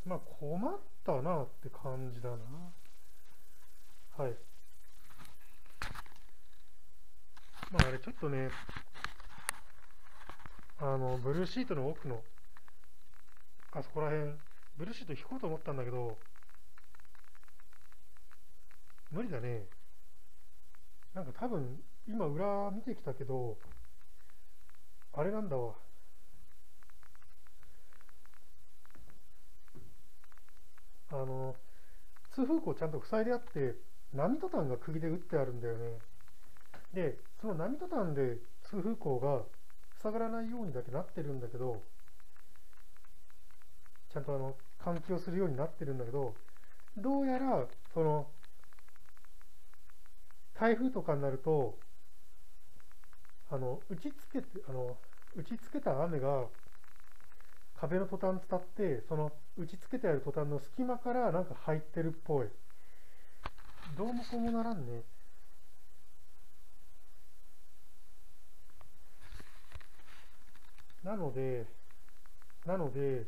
まあ困ったなって感じだな。はい。まああれちょっとね、ブルーシートの奥の、あそこら辺、ブルーシート引こうと思ったんだけど、無理だね。なんか多分、今裏見てきたけど、あれなんだわ。あの、通風口ちゃんと塞いであって、波トタンが釘で打ってあるんだよね。で、その波トタンで通風口が塞がらないようにだけなってるんだけど、ちゃんと換気をするようになってるんだけど、どうやら、台風とかになると、打ちつけて、打ちつけた雨が壁のトタン伝って、その打ちつけてあるトタンの隙間からなんか入ってるっぽい。どうもこうもならんね。なので、なので、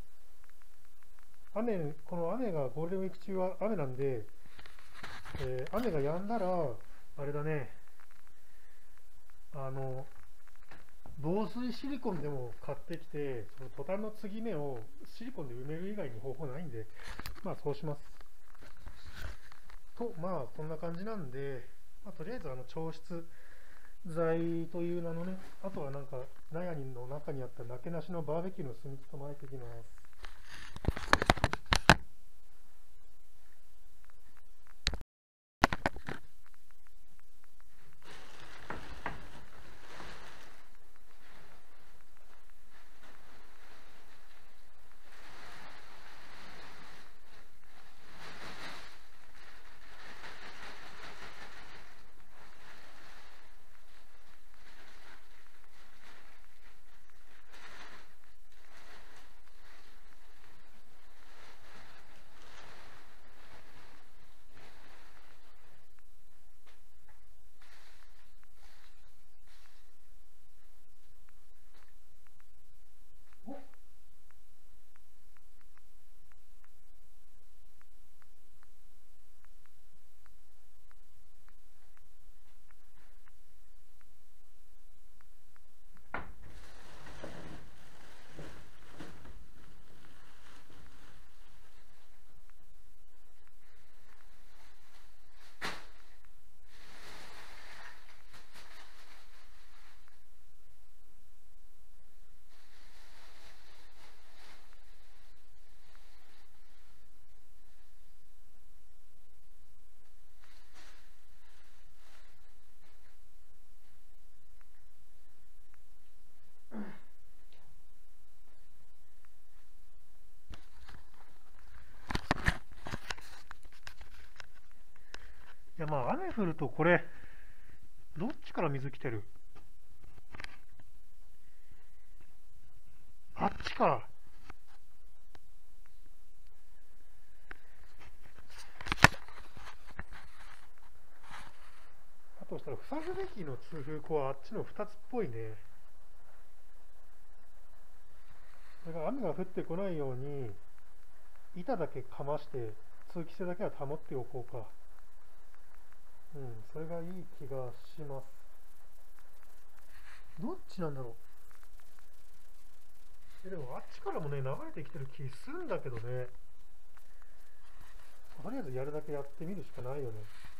この雨がゴールデンウィーク中は雨なんで、雨が止んだら、あれだね、あの、防水シリコンでも買ってきて、そのトタンの継ぎ目をシリコンで埋める以外に方法ないんで、まあそうします。まあこんな感じなんで、まあ、とりあえず調湿剤という名のね、あとはなんか、納屋の中にあったなけなしのバーベキューの炭と巻いていきます。いやまあ雨降るとこれ、どっちから水来てる？あっちか。だとしたら塞ぐべきの通風口はあっちの2つっぽいね。それが雨が降ってこないように板だけかまして通気性だけは保っておこうか。うん、それがいい気がします。どっちなんだろう。でもあっちからもね、流れてきてる気するんだけどね。とりあえずやるだけやってみるしかないよね。